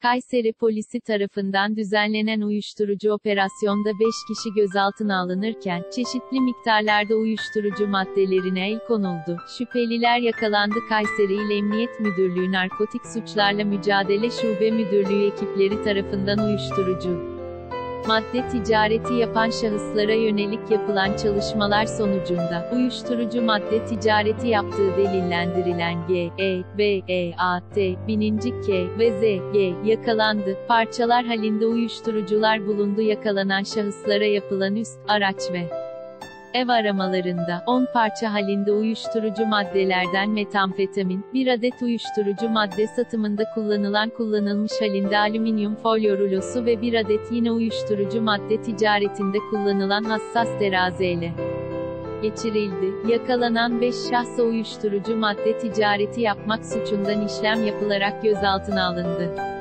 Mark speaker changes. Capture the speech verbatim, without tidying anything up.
Speaker 1: Kayseri polisi tarafından düzenlenen uyuşturucu operasyonda beş kişi gözaltına alınırken, çeşitli miktarlarda uyuşturucu maddelerine el konuldu. Şüpheliler yakalandı. Kayseri İl Emniyet Müdürlüğü Narkotik Suçlarla Mücadele Şube Müdürlüğü ekipleri tarafından uyuşturucu madde ticareti yapan şahıslara yönelik yapılan çalışmalar sonucunda, uyuşturucu madde ticareti yaptığı delillendirilen G, E, B, E, A, T, bininci K ve Z, G, yakalandı. Parçalar halinde uyuşturucular bulundu. Yakalanan şahıslara yapılan üst, araç ve ev aramalarında, on parça halinde uyuşturucu maddelerden metamfetamin, bir adet uyuşturucu madde satımında kullanılan kullanılmış halinde alüminyum folyo rulosu ve bir adet yine uyuşturucu madde ticaretinde kullanılan hassas terazi ele geçirildi. Yakalanan beş şahsa uyuşturucu madde ticareti yapmak suçundan işlem yapılarak gözaltına alındı.